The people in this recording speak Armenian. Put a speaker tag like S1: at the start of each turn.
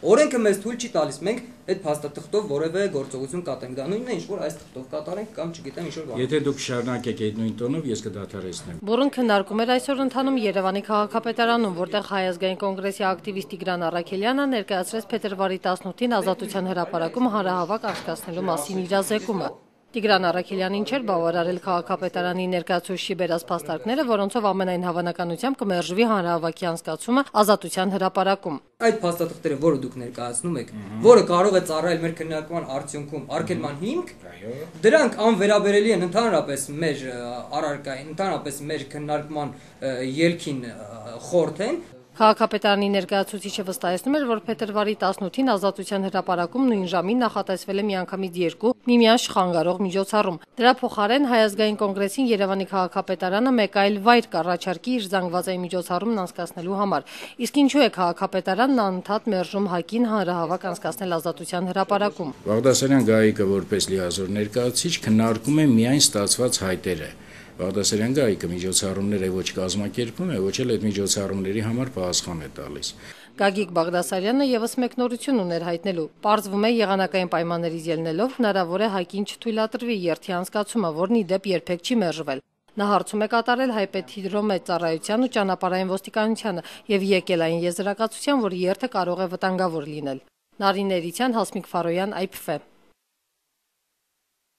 S1: Օրենքը մեզ թույլ չի տալիս մենք այդ փաստաթղթով որևէ գործողություն կատարենք։ Դա նույնն է, ինչ որ այս թղթով կատարենք կամ չգիտեմ ինչ որ բան։
S2: Եթե դուք շարունակեք այդ նույն տոնով, ես կդադարեցնեմ։
S3: Բուրըն քննարկում էր այսօր ընթանում Երևանի քաղաքապետարանում, որտեղ Հայ ազգային կոնգրեսի ակտիվիստ Տիգրան Առաքելյանը ներկայացրեց փետրվարի 18-ին Ազատության հրապարակում հանրահավաք անցկացնելու մասին իրազեկումը։ Տիգրան Առաքելյանին չէր բավարարել քաղաքապետարանի ներկայացուցիչի բերած փաստարկները, որոնցով ամենայն հավանականությամբ կմերժվի հանրահավաքի անցկացումը Ազատության հրապարակում։
S1: Այդ փաստաթղթերը, որը դուք ներկայացնում եք, որը կարող է ծառայել մեր քննարկման արդյունքում արգելման հիմք, դրանք անվերաբերելի են ընդհանրապես մեր առարկային, ընդհանրապես մեր քննարկման ելքին խորթ են։
S3: Քաղաքապետարանի ներկայացուցիչը վստահեցնում էր, որ փետրվարի 18-ին Ազատության հրապարակում նույն ժամին նախատեսվել է միանգամից 2 միմյանց չխանգարող միջոցառում։ Դրա փոխարեն Հայ ազգային կոնգրեսին Երևանի քաղաքապետարանը մեկ այլ վայր կառաջարկի իր զանգվածային միջոցառումն անցկացնելու համար։ Իսկ ինչու է քաղաքապետարանն անընդհատ մերժում ՀԱԿ-ին հանրահավաք անցկացնել Ազատության հրապարակում։
S2: Բաղդասարյան Գայիկը որպես լիազոր ներկայացուցիչ քննարկում է միայն ստացված հայտերը։ Բաղդասարյան Գայիկը միջոցառումները ոչ կազմակերպում է, ոչ էլ այդ միջոցառումների համար պահանջхан է տալիս։
S3: Գագիկ Բաղդասարյանը եւս մեկ նորություն ուներ հայտնելու։ Պարզվում է եղանակային պայմաններից ելնելով հնարավոր է ՀԱԿ-ին չթույլատրվի երթի անցկացումը, որն ի դեպ երբեք չի մերժվել։ Նա հարցում է կատարել Հայպեթհիդրոմեծառայության ու ճանապարհային ոստիկանությանը եւ եկել այն եզրակացության, որ երթը կարող է վտանգավոր լինել։ Նարին Էրիցյան, Հասմիկ Ֆարոյան, IPF